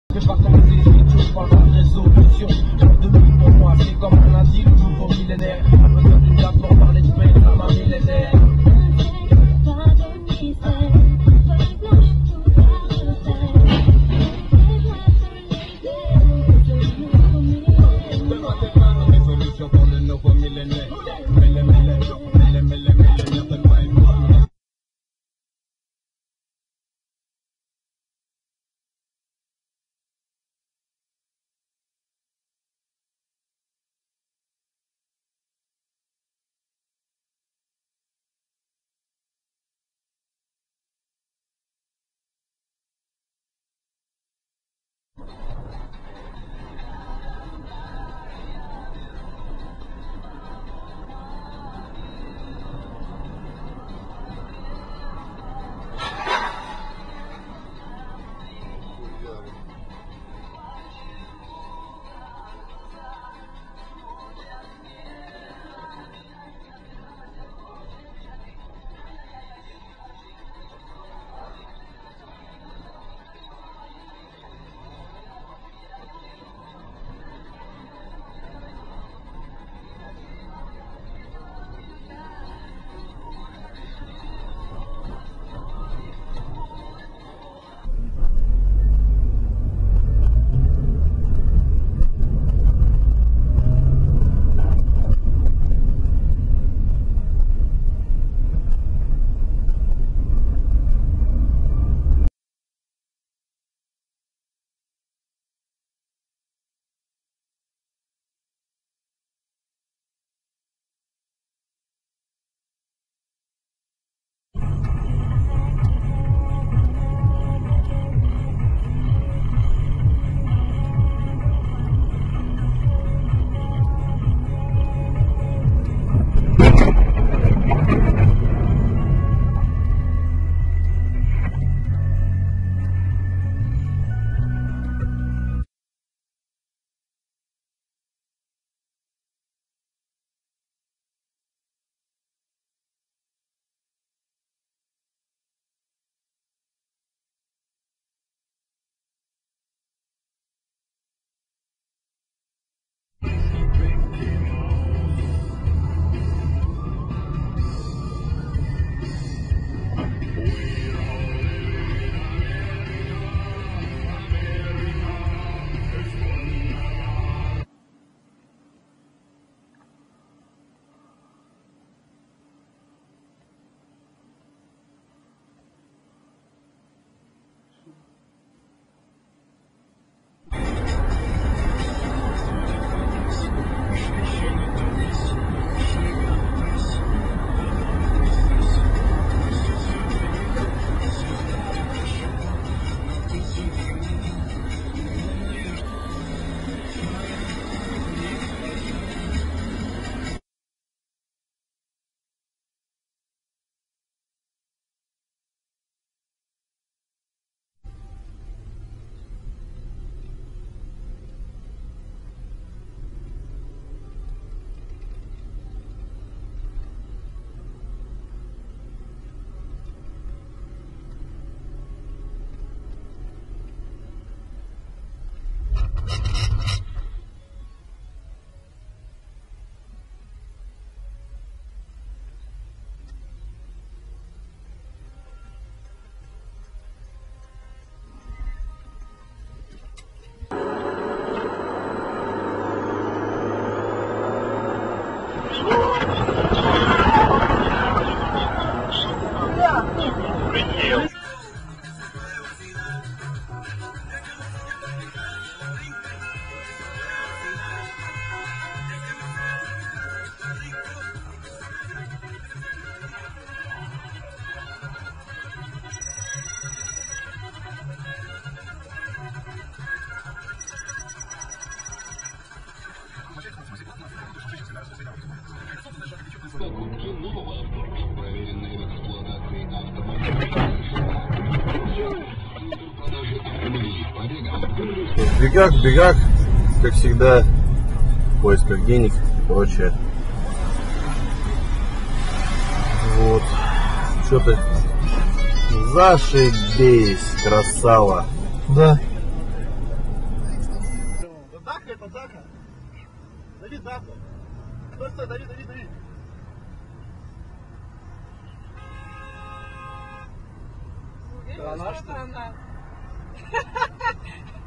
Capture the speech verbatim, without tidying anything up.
Je vais pas commencer l'écriture par la résolution. Genre de vie pour moi, c'est comme on a dit, le nouveau millénaire. A besoin d'une plateforme par l'esprit, ça m'a millénaire. Résolution pour le nouveau millénaire. Mille, mille, mille, mille, mille, В бегах, в бегах, как всегда, в поисках денег и прочее. Вот. Что ты? Зашибись, красава. Да. атака. Дави дату. Стой, стой, дави, дави, дави. Уверена, Да, она что что? это она?